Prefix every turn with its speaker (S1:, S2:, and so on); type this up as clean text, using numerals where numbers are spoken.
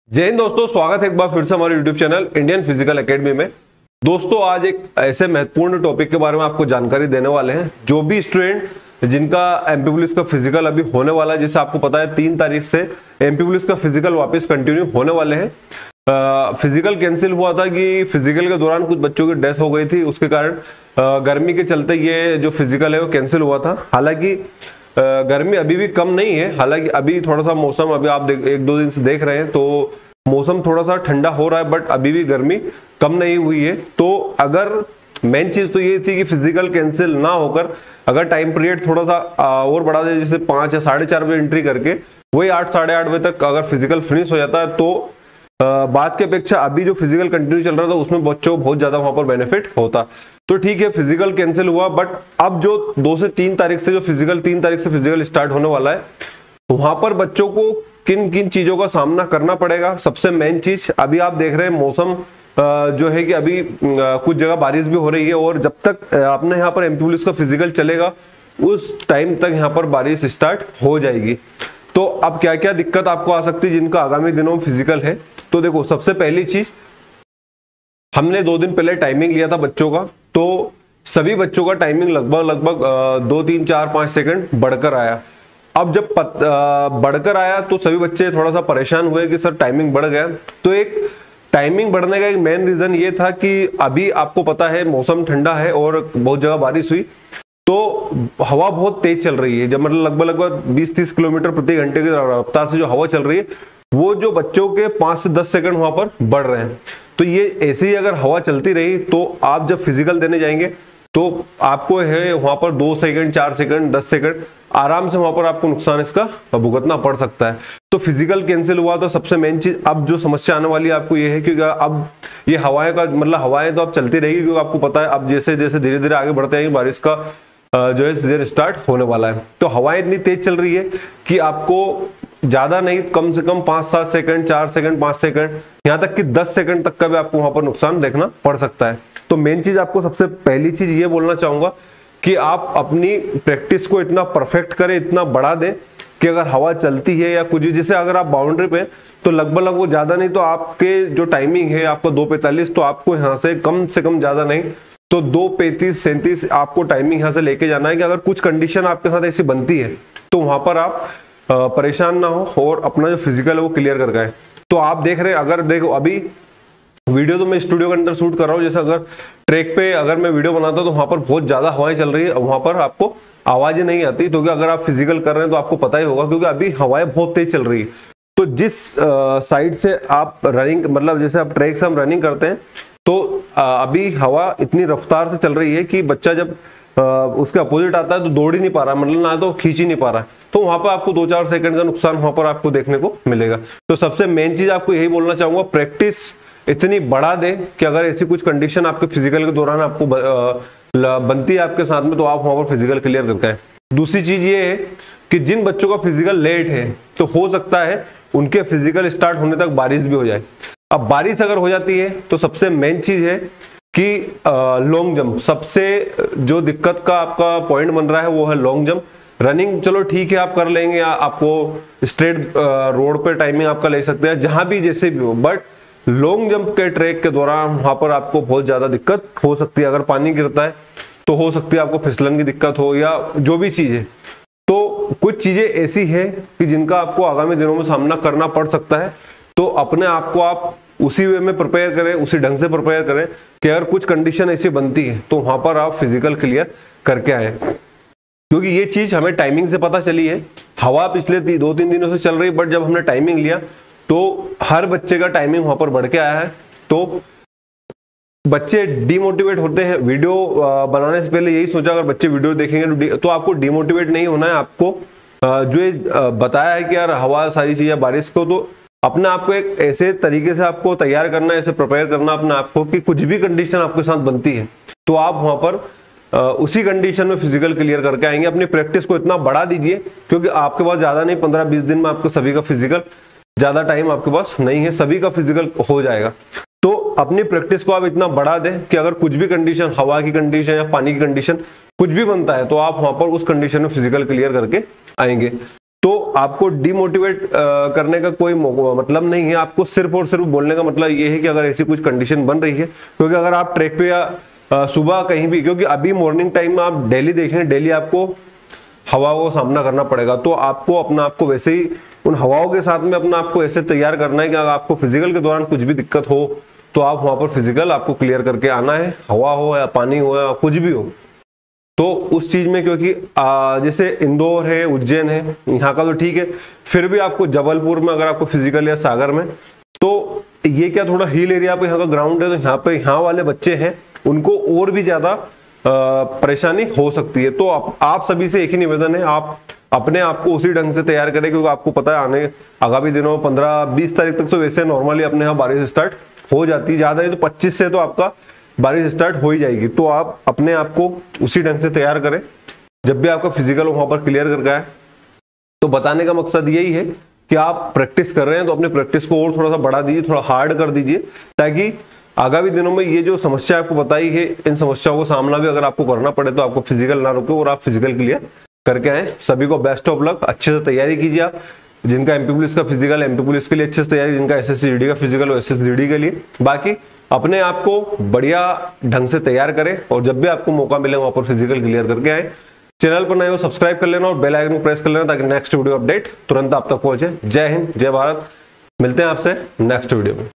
S1: जय हिंद दोस्तों, स्वागत है एक बार फिर से हमारे YouTube channel Indian physical academy में। दोस्तों आज एक ऐसे महत्वपूर्ण टॉपिक के बारे में आपको जानकारी देने वाले हैं। जो भी स्टूडेंट जिनका एमपी पुलिस का फिजिकल अभी होने वाला है, जैसे आपको पता है 3 तारीख से एमपी पुलिस का फिजिकल वापस कंटिन्यू होने वाले हैं। फिजिकल कैंसिल हुआ था कि फिजिकल के दौरान कुछ बच्चों की डेथ हो गई थी, उसके कारण गर्मी के चलते ये जो फिजिकल है वो कैंसिल हुआ था। हालांकि गर्मी अभी भी कम नहीं है, हालांकि अभी थोड़ा सा मौसम अभी आप 1-2 दिन से देख रहे हैं तो मौसम थोड़ा सा ठंडा हो रहा है, बट अभी भी गर्मी कम नहीं हुई है। तो अगर मेन चीज तो ये थी कि फिजिकल कैंसिल ना होकर अगर टाइम पीरियड थोड़ा सा और बढ़ा दे, जैसे 5 या 4:30 बजे एंट्री करके वही 8 साढ़े 8 बजे तक अगर फिजिकल फिनिश हो जाता है तो बात की अपेक्षा अभी जो फिजिकल कंटिन्यू चल रहा था उसमें बच्चों को बहुत ज्यादा वहां पर बेनिफिट होता। तो ठीक है, फिजिकल कैंसिल हुआ, बट अब जो 2 से 3 तारीख से जो फिजिकल 3 तारीख से फिजिकल स्टार्ट होने वाला है, वहां पर बच्चों को किन किन चीजों का सामना करना पड़ेगा। सबसे मेन चीज अभी आप देख रहे हैं मौसम जो है कि अभी कुछ जगह बारिश भी हो रही है, और जब तक आपने यहाँ पर एमपी पुलिस का फिजिकल चलेगा उस टाइम तक यहाँ पर बारिश स्टार्ट हो जाएगी। तो अब क्या क्या दिक्कत आपको आ सकती है जिनका आगामी दिनों में फिजिकल है। तो देखो, सबसे पहली चीज, हमने 2 दिन पहले टाइमिंग लिया था बच्चों का, तो सभी बच्चों का टाइमिंग लगभग 2, 3, 4, 5 सेकंड बढ़कर आया। अब जब बढ़कर आया तो सभी बच्चे थोड़ा सा परेशान हुए कि सर टाइमिंग बढ़ गया। तो एक टाइमिंग बढ़ने का एक मेन रीजन ये था कि अभी आपको पता है मौसम ठंडा है और बहुत जगह बारिश हुई, तो हवा बहुत तेज चल रही है। जब मतलब लगभग 20-30 किलोमीटर प्रति घंटे की रफ्तार से जो हवा चल रही है, वो जो बच्चों के 5 से 10 सेकंड वहां पर बढ़ रहे हैं। तो ये ऐसे ही अगर हवा चलती रही तो आप जब फिजिकल देने जाएंगे तो आपको है वहां पर 2 सेकंड, 4 सेकंड, 10 सेकंड आराम से वहां पर आपको नुकसान इसका भुगतना पड़ सकता है। तो फिजिकल कैंसिल हुआ तो सबसे मेन चीज अब जो समस्या आने वाली है आपको ये है कि अब ये हवाएं का मतलब हवाएं तो अब चलती रहेगी, क्योंकि आपको पता है अब जैसे जैसे धीरे धीरे आगे बढ़ते हैं बारिश का जो है सीजन स्टार्ट होने वाला है। तो हवाएं इतनी तेज चल रही है कि आपको ज्यादा नहीं, कम से कम 5-7 सेकंड, 4 सेकंड, 5 सेकंड, यहाँ तक कि 10 सेकंड तक का भी आपको वहां पर नुकसान देखना पड़ सकता है। तो मेन चीज आपको सबसे पहली चीज ये बोलना चाहूंगा कि आप अपनी प्रैक्टिस को इतना परफेक्ट करें, इतना बढ़ा दें कि अगर हवा चलती है या कुछ, जैसे अगर आप बाउंड्री पे तो लगभग वो ज्यादा नहीं तो आपके जो टाइमिंग है आपका 2:45, तो आपको यहाँ से कम ज्यादा नहीं तो 2:35-37 आपको टाइमिंग यहाँ से लेके जाना है कि अगर कुछ कंडीशन आपके साथ ऐसी बनती है तो वहां पर आप परेशान ना हो और अपना जो फिजिकल है वो क्लियर कर गए। तो आप देख रहे हैं, अगर देखो अभी वीडियो तो मैं स्टूडियो के अंदर शूट कर रहा हूँ, जैसे अगर ट्रैक पे अगर मैं वीडियो बनाता हूँ तो वहां पर बहुत ज्यादा हवाएं चल रही है, वहां पर आपको आवाजें नहीं आती, क्योंकि अगर आप फिजिकल कर रहे हैं तो आपको पता ही होगा, क्योंकि अभी हवाएं बहुत तेज चल रही है। तो जिस साइड से आप रनिंग, मतलब जैसे आप ट्रैक से हम रनिंग करते हैं तो अभी हवा इतनी रफ्तार से चल रही है कि बच्चा जब उसके अपोजिट आता है तो दौड़ ही नहीं पा रहा, मतलब ना तो खींच ही नहीं पा रहा है, तो वहां पर आपको 2-4 सेकंड का नुकसान वहां पर आपको देखने को मिलेगा। तो सबसे मेन चीज आपको यही बोलना चाहूंगा, प्रैक्टिस इतनी बढ़ा दे कि अगर ऐसी कुछ कंडीशन आपके फिजिकल के दौरान आपको बनती है आपके साथ में, तो आप वहां पर फिजिकल क्लियर करते हैं। दूसरी चीज ये है कि जिन बच्चों का फिजिकल लेट है तो हो सकता है उनके फिजिकल स्टार्ट होने तक बारिश भी हो जाए। अब बारिश अगर हो जाती है तो सबसे मेन चीज है कि लॉन्ग जंप, सबसे जो दिक्कत का आपका पॉइंट बन रहा है वो है लॉन्ग जंप। रनिंग चलो ठीक है आप कर लेंगे, या आपको स्ट्रेट रोड पे टाइमिंग आपका ले सकते हैं जहां भी जैसे भी हो, बट लॉन्ग जंप के ट्रैक के दौरान वहां पर आपको बहुत ज्यादा दिक्कत हो सकती है। अगर पानी गिरता है तो हो सकती है आपको फिसलन की दिक्कत हो या जो भी चीज है। तो कुछ चीजें ऐसी है कि जिनका आपको आगामी दिनों में सामना करना पड़ सकता है। तो अपने आप को आप उसी वे में प्रिपेयर करें, उसी ढंग से प्रिपेयर करें कि अगर कुछ कंडीशन ऐसी बनती है तो वहां पर आप फिजिकल क्लियर करके आए, क्योंकि ये चीज हमें टाइमिंग से पता चली है। हवा पिछले 2-3 दिनों से चल रही, बट जब हमने टाइमिंग लिया तो हर बच्चे का टाइमिंग वहां पर बढ़ के आया है। तो बच्चे डिमोटिवेट होते हैं। वीडियो बनाने से पहले यही सोचा अगर बच्चे वीडियो देखेंगे तो आपको डिमोटिवेट नहीं होना है। आपको जो ये बताया है कि यार हवा सारी चीजें बारिश को, तो अपने आप को एक ऐसे तरीके से आपको तैयार करना है, ऐसे प्रिपेयर करना अपने आप को कि कुछ भी कंडीशन आपके साथ बनती है तो आप वहां पर उसी कंडीशन में फिजिकल क्लियर करके आएंगे। अपनी प्रैक्टिस को इतना बढ़ा दीजिए, क्योंकि आपके पास ज्यादा नहीं, 15-20 दिन में आपको सभी का फिजिकल, ज्यादा टाइम आपके पास नहीं है, सभी का फिजिकल हो जाएगा। तो अपनी प्रैक्टिस को आप इतना बढ़ा दें कि अगर कुछ भी कंडीशन, हवा की कंडीशन या पानी की कंडीशन कुछ भी बनता है तो आप वहां पर उस कंडीशन में फिजिकल क्लियर करके आएंगे। तो आपको डिमोटिवेट करने का कोई मतलब नहीं है। आपको सिर्फ और सिर्फ बोलने का मतलब ये है कि अगर ऐसी कुछ कंडीशन बन रही है, क्योंकि अगर आप ट्रैक पे या सुबह कहीं भी, क्योंकि अभी मॉर्निंग टाइम में आप डेली देखें, डेली आपको हवाओं का सामना करना पड़ेगा, तो आपको अपना आपको वैसे ही उन हवाओं के साथ में अपना आपको ऐसे तैयार करना है कि अगर आपको फिजिकल के दौरान कुछ भी दिक्कत हो तो आप वहां पर फिजिकल आपको क्लियर करके आना है, हवा हो या पानी हो या कुछ भी हो। तो उस चीज में, क्योंकि जैसे इंदौर है, उज्जैन है, यहाँ का तो ठीक है, फिर भी आपको जबलपुर में अगर आपको फिजिकल या सागर में, तो ये क्या थोड़ा हिल एरिया पे यहाँ का ग्राउंड है, तो यहाँ पे यहाँ वाले बच्चे हैं उनको और भी ज्यादा परेशानी हो सकती है। तो आप सभी से एक ही निवेदन है, आप अपने आप को उसी ढंग से तैयार करें, क्योंकि आपको पता है आगामी दिनों 15-20 तारीख तक तो वैसे नॉर्मली अपने यहाँ बारिश स्टार्ट हो जाती है, ज्यादा नहीं तो 25 से तो आपका बारिश स्टार्ट हो ही जाएगी। तो आप अपने आप को उसी ढंग से तैयार करें जब भी आपका फिजिकल वहां पर क्लियर करके आए। तो बताने का मकसद यही है कि आप प्रैक्टिस कर रहे हैं तो अपनी प्रैक्टिस को और थोड़ा सा बढ़ा दीजिए, थोड़ा हार्ड कर दीजिए, ताकि आगामी दिनों में ये जो समस्या आपको बताई है, इन समस्याओं को सामना भी अगर आपको करना पड़े तो आपको फिजिकल ना रुके और आप फिजिकल क्लियर करके आए। सभी को बेस्ट ऑफ लक, अच्छे से तैयारी कीजिए आप। जिनका एमपी पुलिस का फिजिकल, एमपी पुलिस के लिए अच्छे से तैयारी, जिनका एसएससी जीडी का फिजिकल हो एसएससी जीडी के लिए। बाकी अपने आप को बढ़िया ढंग से तैयार करें और जब भी आपको मौका मिले वहां पर फिजिकल क्लियर करके आए। चैनल पर नए हो सब्सक्राइब कर लेना और बेल आइकन को प्रेस कर लेना ताकि नेक्स्ट वीडियो अपडेट तुरंत आप तक पहुंचे। जय हिंद, जय भारत। मिलते हैं आपसे नेक्स्ट वीडियो में।